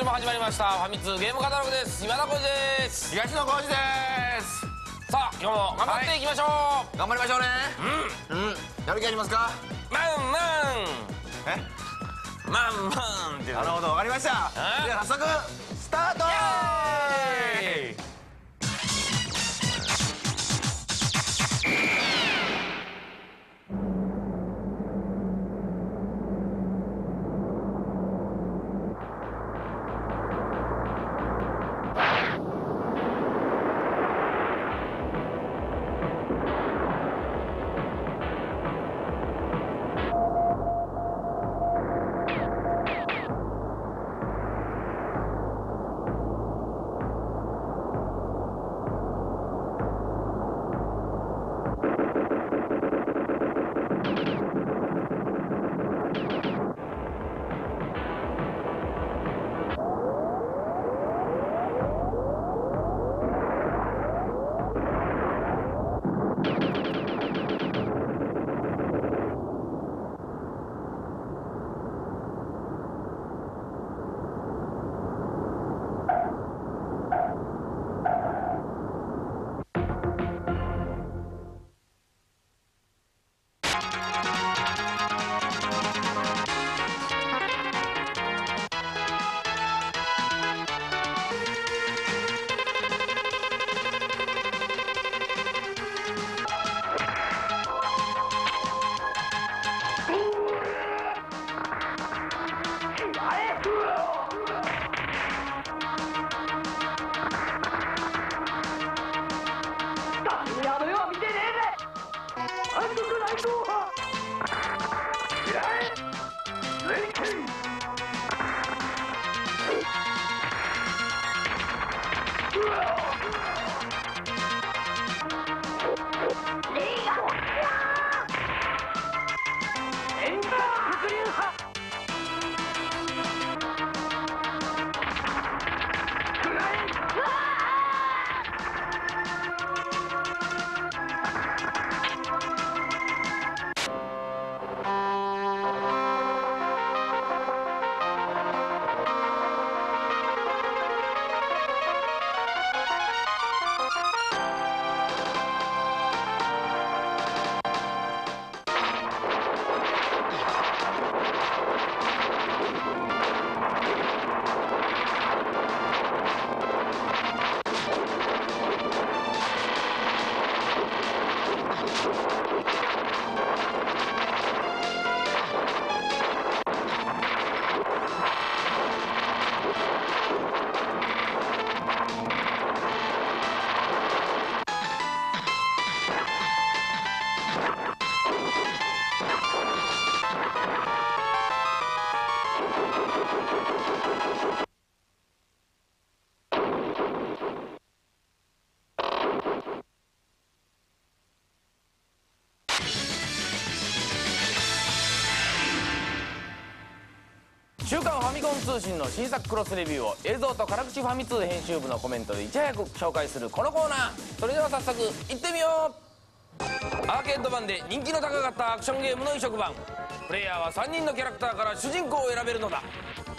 週も始まりましたファミ通ゲームカタログです。今田耕司です。 東野幸治です。 さあ今日も頑張っていきましょう。 頑張りましょうね。やる気ありますか？ マンマンえマンマンってなるほど、わかりました。では早速スタート。 週刊ファミコン通信の新作クロスレビューを映像と辛口ファミ通編集部のコメントでいち早く紹介するこのコーナー。それでは早速いってみよう。アーケード版で人気の高かったアクションゲームの移植版。プレイヤーは3人のキャラクターから主人公を選べるのだ。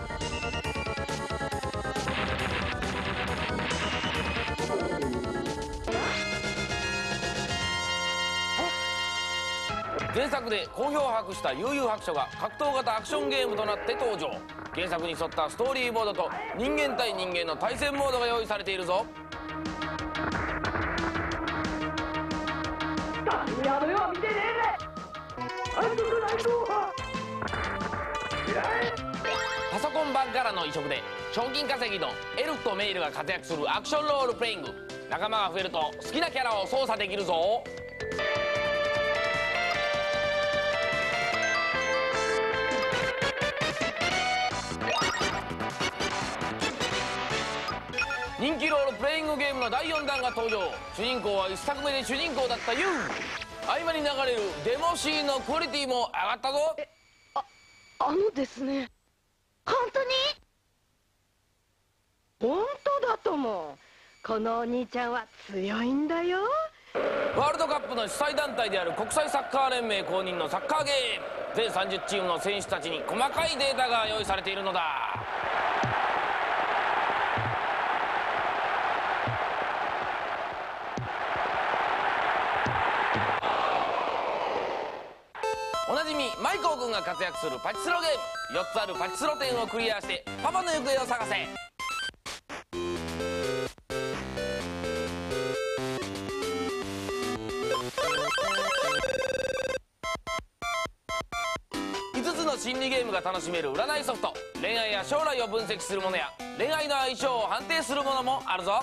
前作で好評を博した悠々白書が格闘型アクションゲームとなって登場。原作に沿ったストーリーモードと人間対人間の対戦モードが用意されているぞ。パソコン版からの移植で賞金稼ぎのエルフとメイルが活躍するアクションロールプレイング。仲間が増えると好きなキャラを操作できるぞ。人気ロールプレイングゲームの第4弾が登場。主人公は1作目で主人公だったユウ。合間に流れるデモシーンのクオリティも上がったぞ。 あのですね、本当に本当だとも。このお兄ちゃんは強いんだよ。 ワールドカップの主催団体である国際サッカー連盟公認のサッカーゲーム。全30チームの選手たちに細かいデータが用意されているのだ。 じみマイコー君が活躍するパチスロゲーム。4つあるパチスロ店をクリアしてパパの行方を探せ。5つの心理ゲームが楽しめる占いソフト。恋愛や将来を分析するものや恋愛の相性を判定するものもあるぞ。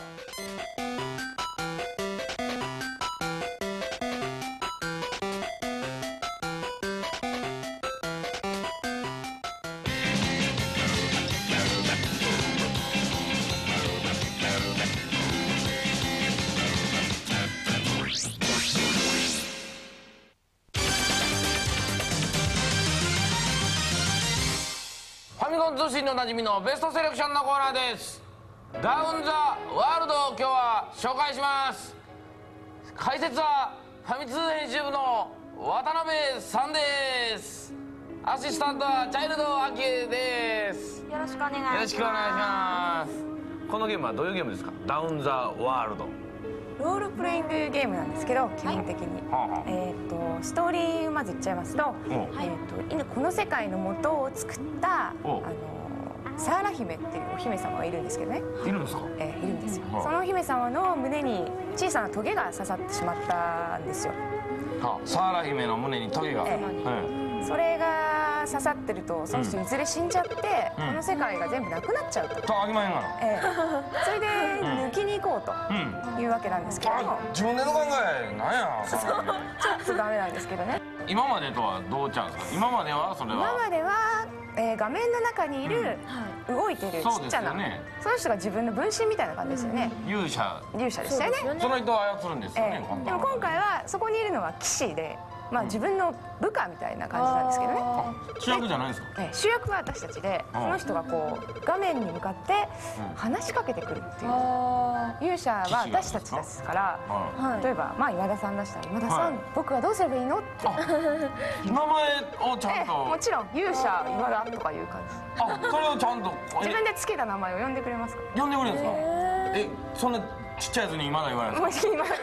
ファミコン通信のおなじみのベストセレクションのコーナーです。ダウン・ザ・ワールドを今日は紹介します。解説はファミ通編集部の渡辺さんです。アシスタントはチャイルド・アキエです。 よろしくお願いします。 よろしくお願いします。このゲームはどういうゲームですか？ダウン・ザ・ワールド。 ロールプレイングゲームなんですけど、基本的に、ストーリーをまず言っちゃいますと、この世界の元を作ったサーラ姫っていうお姫様がいるんですけどね。 いるんですか？ いるんですよ。そのお姫様の胸に小さなトゲが刺さってしまったんですよ。 サーラ姫の胸にトゲが、 それが刺さってるとその人いずれ死んじゃって、この世界が全部なくなっちゃうと。 あきまへんがな。 それで抜きに行こうというわけなんですけども、 自分での考えなんや。 ちょっとダメなんですけどね。 今までとはどうちゃうんですか？今まではそれは。 今までは画面の中にいる動いてるちっちゃな、その人が自分の分身みたいな感じですよね。 勇者でしたよね。 その人を操るんですよね。 でも今回はそこにいるのは騎士で、自分の部下みたいな感じなんですけどね。 主役じゃないんですか？ 主役は私たちで、その人がこう画面に向かって話しかけてくるっていう。勇者は私たちですから、例えば今田さん出したら「今田さん、僕はどうすればいいの？」って名前をちゃんと。 もちろん勇者今田とかいう感じ。 それをちゃんと自分でつけた名前を呼んでくれますか？ 呼んでくれるんですか？そんなちっちゃいやつに今田言わないですか？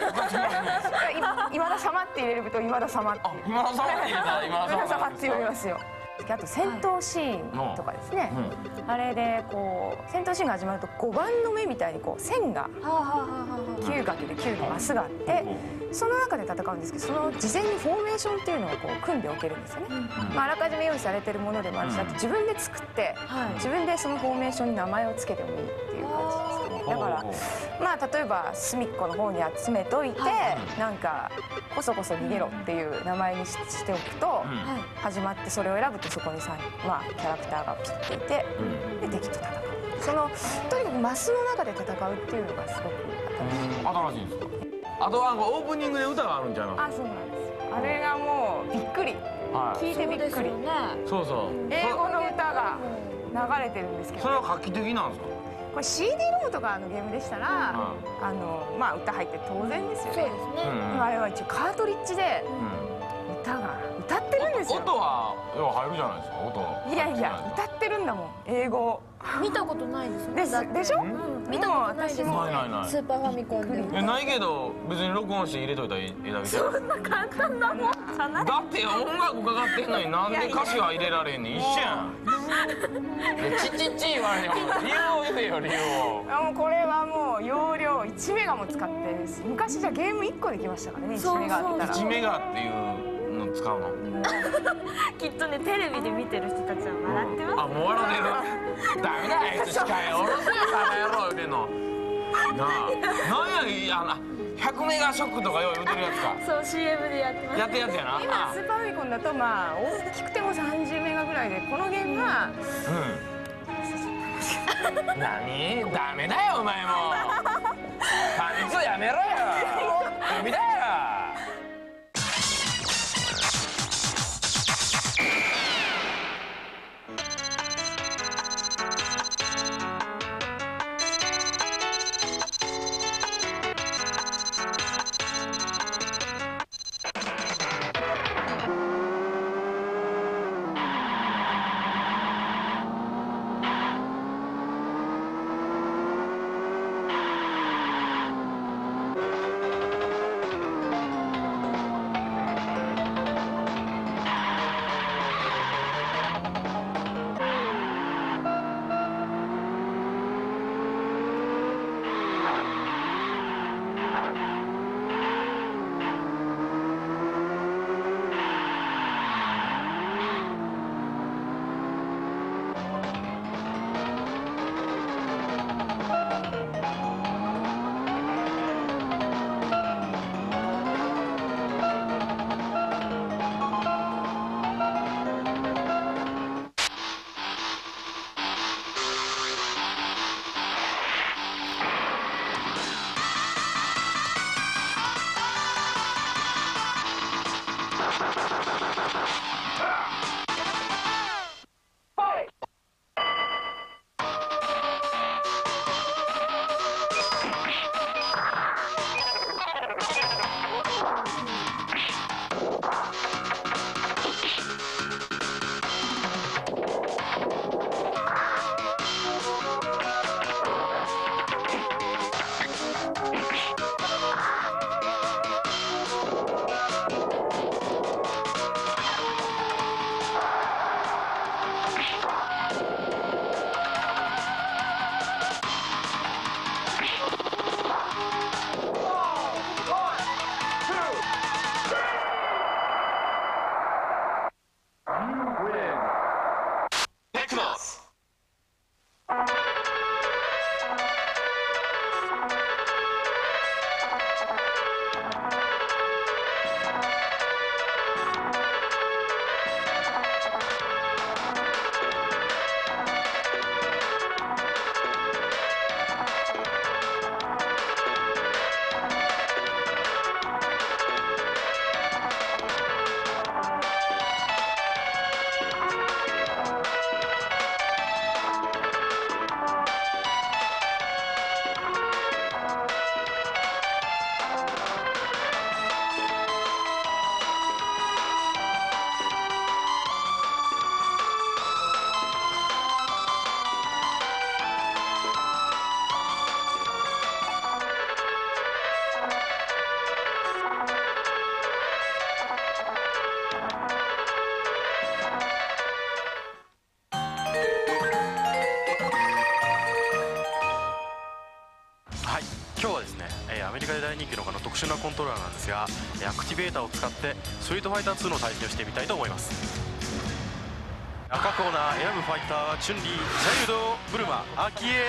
今田様って入れると今田様っていう。 今田様って入れたら今田様って呼びますよ。あと戦闘シーンとかですね、あれでこう戦闘シーンが始まると5番の目みたいにこう線が 9×9 のマスがあって、その中で戦うんですけど、その事前にフォーメーションっていうのをこう組んでおけるんですよね。あらかじめ用意されてるものでもあるし、あと自分で作って自分でそのフォーメーションに名前を付けてもいいっていう感じですかね。だから例えば隅っこの方に集めといて、なんかこそこそ逃げろっていう名前にしておくと、始まってそれを選ぶとそこにキャラクターがピッていて、で敵と戦う。とにかくマスの中で戦うっていうのがすごく新しいんですか？あとはオープニングで歌があるんじゃない？ そうなんです。あれがもうびっくり、聞いてびっくり。 そうそう。 英語の歌が流れてるんですけど、 それは画期的なんですか？ これ CD ロムとかのゲームでしたら、歌入って当然ですよね。あれは一応カートリッジで歌ってるんですよ。 音は入るじゃないですか。音。 いや歌ってるんだもん、英語。 見たことないですよね。 でしょ？ 見たことないです。 ないスーパーファミコンで。 ないけど別に録音して入れといたらいいだけじゃん。 そんな簡単なもんじゃない。 だって音楽かかってんのになんで歌詞は入れられんねん。一緒やん。チッチッチ言われても理由を言えよ、理由を。 もうこれはもう容量1メガも使ってるんです。昔じゃゲーム1個できましたからね、1メガあったら。 1メガっていうの使うの？ きっとね、テレビで見てる人たちは笑ってます。 もう笑ってる。ダメだ、あいつ司会おろせよ、バカ野郎言うてんの。なあ、なんや、100メガショックとかよう言うてるやつか。 そう、 CM でやってます。 やってるやつやな。 今スーパーファミコンだと大きくても30メガぐらいで、このゲームは何？ダメだよお前も。ファミ通やめろよ。ダメだよ。 今日はですね、アメリカで大人気の特殊なコントローラーなんですが、アクティベーターを使ってストリートファイター2の対戦をしてみたいと思います。赤コーナー選ぶファイターはチュンリー、チャイルド、ブルマ、アキエ。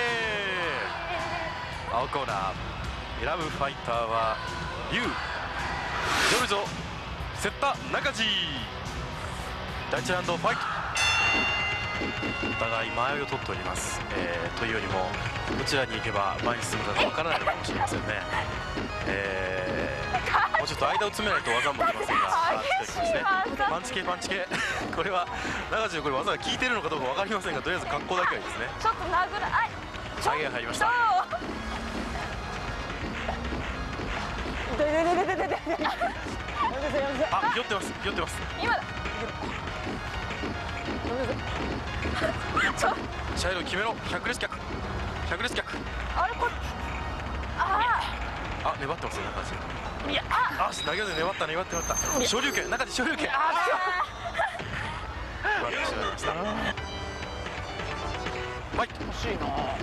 青コーナー選ぶファイターはリュウ、ジョルジョ、セッタ、中地。第1ラウンドファイト。お互い間合いを取っております、というよりもどちらに行けば前に進むかわからないのかもしれませんね。もうちょっと間を詰めないと技もできませんが、パンチ系パンチ系これは中地のこれ技が効いてるのかどうか分かりませんが、とりあえず格好だけはいいですね。 ちょっと殴らあ投げが入りました。あ、酔ってます酔ってます。 今だシャイロ決めろ。100レス脚100レス脚。 あれあ粘ってますよ中地。いや投げずに粘った昇竜拳、中地昇竜拳。奪ってしまいました。ファイト欲しいな。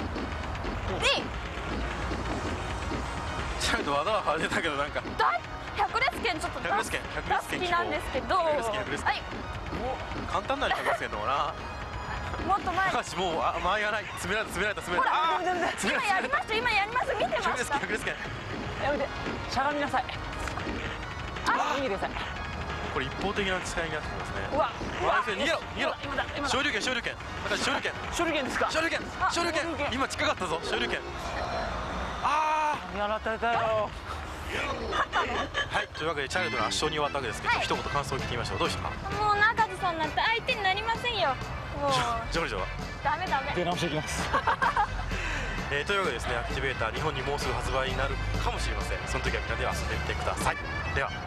シャイロ技は派手だけどなんか 100レス拳ちょっと 100レス拳大好きなんですけど、 100レス拳はい簡単な100レス拳だもんな。 もっと前高橋もう間合いがない。詰められたほら今やります見てました 100レス拳やめて、しゃがみなさい。逃げてください。 これ一方的な使いになってますね。 うわ逃げろ今だ昇竜拳中地昇竜拳処理券ですか。 昇竜拳今近かったぞ。昇竜拳やられたよ。 はい、というわけでチャイルドの圧勝に終わったわけですけど、一言感想を聞いてみましょう。どうでしたか。 もう中地さんなんて相手になりませんよ。もうジョルジョはダメ出直していきます。 というわけでですね、アクティベーター日本にもうすぐ発売になるかもしれません。その時はみんなで遊んでみてください。では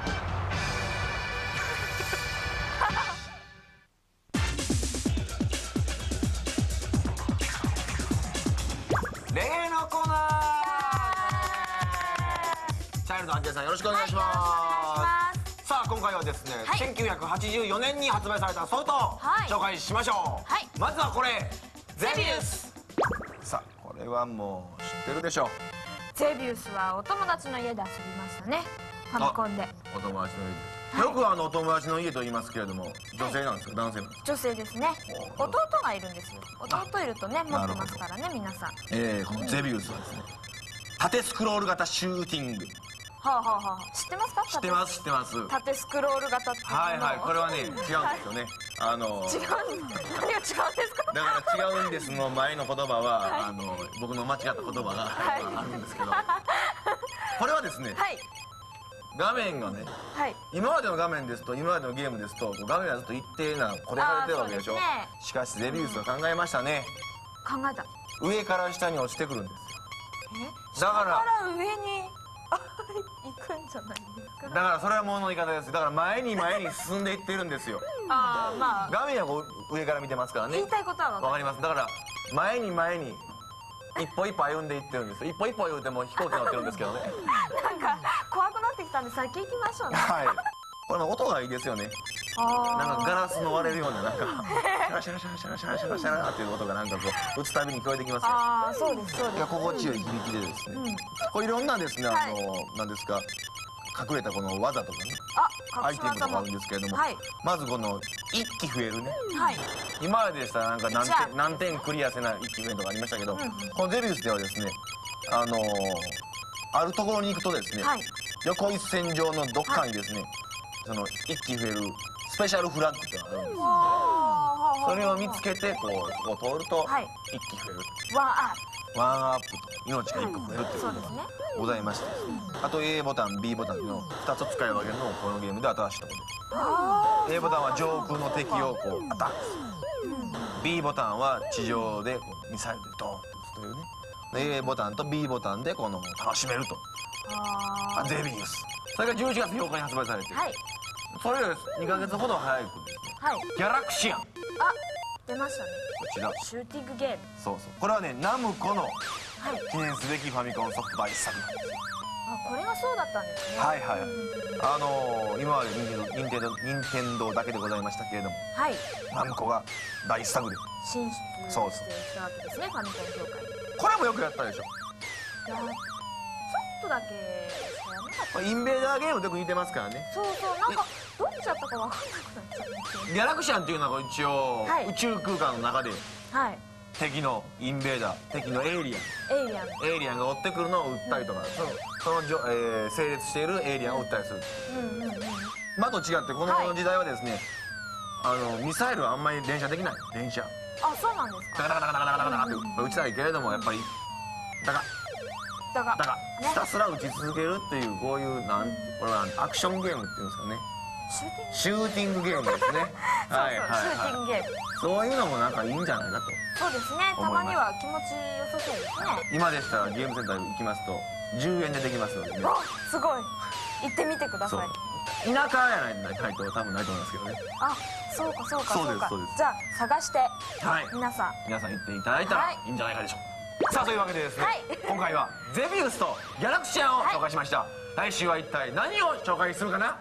例のコーナー。チャイルドアンジェさんよろしくお願いします。さあ今回はですね、1984年に発売されたソフトを紹介しましょう。まずはこれゼビウス。さあこれはもう知ってるでしょう。 ゼビウスはお友達の家で遊びましたね、ファミコンで。 お友達の家で、よくお友達の家と言いますけれども、女性なんですか男性なんですか。 女性ですね。弟がいるんですよ。弟いるとね持ってますからね皆さん。 このゼビウスはですね、縦スクロール型シューティング。 知ってますか。 知ってます縦スクロール型っていうの。 これはね違うんですよね。 何が違うんですか。 だから違うんですの前の言葉は、僕の間違った言葉があるんですけど、これはですね、画面がね、今までの画面ですと、今までのゲームですと画面はずっと一定なこれされてるわけでしょ。しかしゼビウスは考えましたね。 考えた。 上から下に落ちてくるんですよ。だから上に行くんじゃないですか。 だからそれはものの言い方です。だから前に進んでいってるんですよ。画面はこう上から見てますからね。 言いたいことはわかります。だから前に一歩一歩歩んでいってるんです。一歩一歩言うても飛行機乗ってるんですけどね。 なんか怖くなってきたんで先行きましょうね。 これも音がいいですよね。なんかガラスの割れるようななんかシャラシャラシャラシャラシャラシャラっていう音がなんかこう打つたびに聞こえてきますよ。 そうですそうです。 心地よい響きでですね、これいろんなですねなんですか隠れたこの技とかねアイテムとかあるんですけれども、まずこの一気増えるね。今まででしたらなんか何点クリアせない一気増えるとかありましたけど、このゼビウスではですねあるところに行くとですね、横一線上のどっかにですねその一気増えるスペシャルフラッグってあるんですよ。それを見つけてこう通ると一気増える。ワンアップと命が1個増えるっていうことがございまして、あと A ボタン B ボタンの2つ使い分けるのもこのゲームで新しいところで、 A ボタンは上空の敵をこうアタックする、B ボタンは地上でこうミサイルでドーンと撃つというね。 A ボタンと B ボタンでこの楽しめるとゼビウス。それが11月8日に発売されて、それより2ヶ月ほど早くですね、ギャラクシアン出ましたね。 こちらシューティングゲーム。 これはねナムコの記念すべきファミコンソフト第一作なんですよ。 これがそうだったんですね。 今まで任天堂だけでございましたけれども、ナムコが第一作で進出してきたわけですね、ファミコン業界に。 これもよくやったでしょ。 そとだけしかやらなかった。 インベーダーゲームとよく似てますからね。 そうそうなんかどっちだったかわかんなくなっちゃった。 ギャラクシャンっていうのは一応、 はい宇宙空間の中ではい敵のインベーダー敵のエイリエイリアンアンが追ってくるのを撃ったりとか、その整列しているエイリアンを撃ったりする。まと違ってこの時代はですね、ミサイルはあんまり連射できない。連射あそうなんですか。 ダカダカダカダカダカダカって撃ちたいけれども、やっぱりダカだがダカひたすら撃ち続けるっていう、こういうこれはアクションゲームっていうんですかね。シューティングゲームですね。はいシューティングゲーム。 そういうのもなんかいいんじゃないかと。 そうですね。たまには気持ちよさそうですね。 今でしたらゲームセンター行きますと10円でできますのでね。 あすごい。行ってみてくだそうさい。 田舎やないと多分ないと思いますけどね。 あそうかそうかそうそうかですそうです。 じゃあ探してはい、 皆さん。 皆さん行っていただいたらはいいいんじゃないかでしょう。さあというわけでですね、 はい今回はゼビウスとギャラクシアンを紹介しました。来週は一体何を紹介するかな。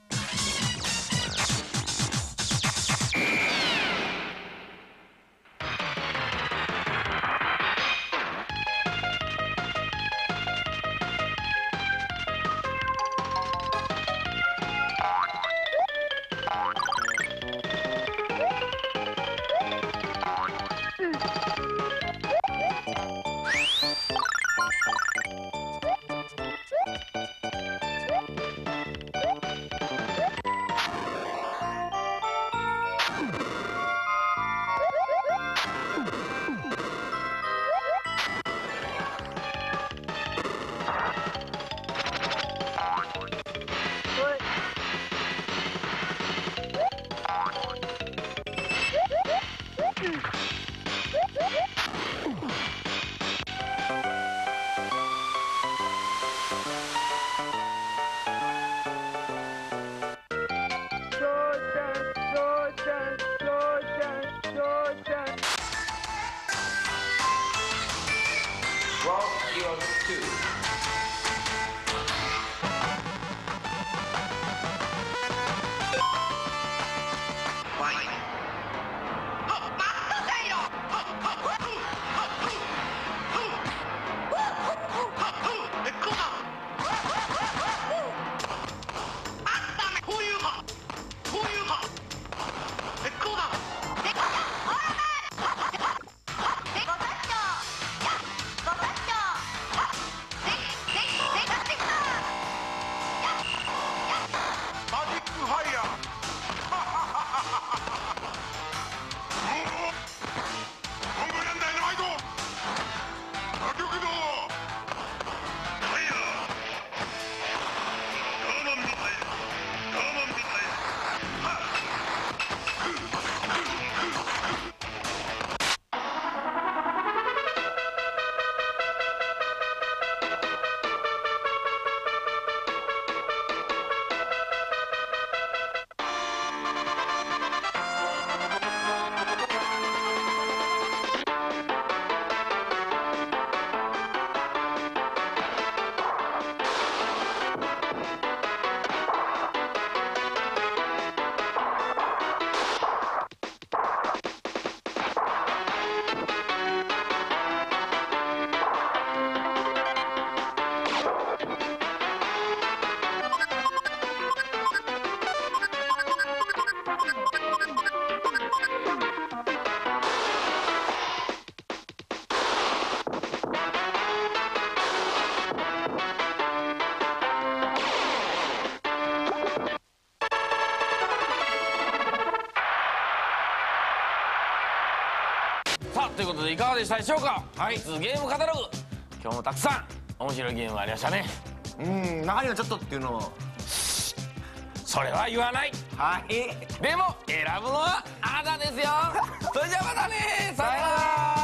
さあということでいかがでしたでしょうか。はい、ゲームカタログ今日もたくさん面白いゲームがありましたね。 中にはちょっとっていうのをそれは言わない。 はいでも選ぶのはあなたですよ。それじゃあまたね、さよなら。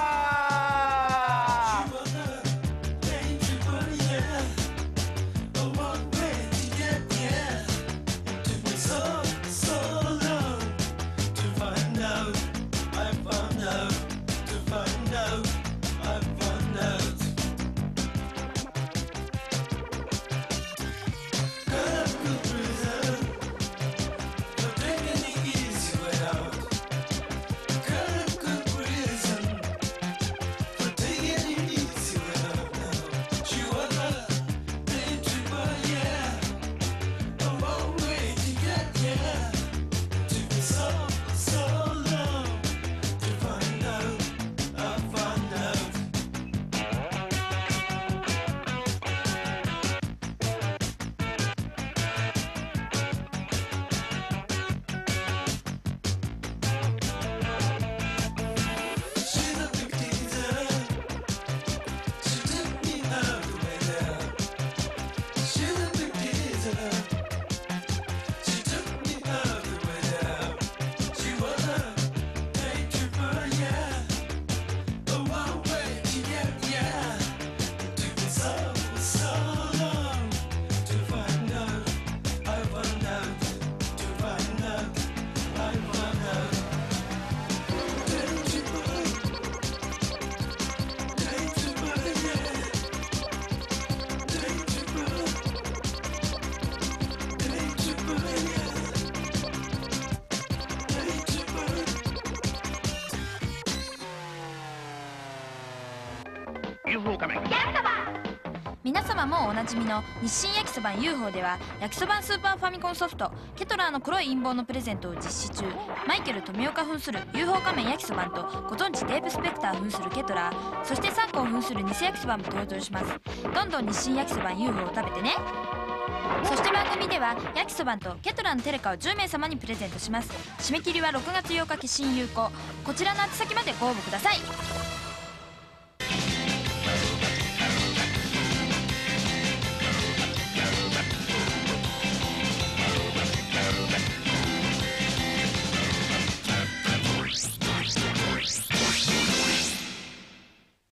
UFO 仮面。 皆様もおなじみの日清焼きそば UFO では焼きそばスーパーファミコンソフトケトラーの黒い陰謀のプレゼントを実施中。マイケル富岡扮する UFO 仮面焼きそばとご存知デーブ・スペクター扮するケトラー、そしてサンコを扮する偽焼きそばも登場します。どんどん日清焼きそば UFO を食べてね。そして番組では焼きそばとケトラーのテレカを10名様にプレゼントします。締め切りは6月8日消印有効。こちらの宛先までご応募ください。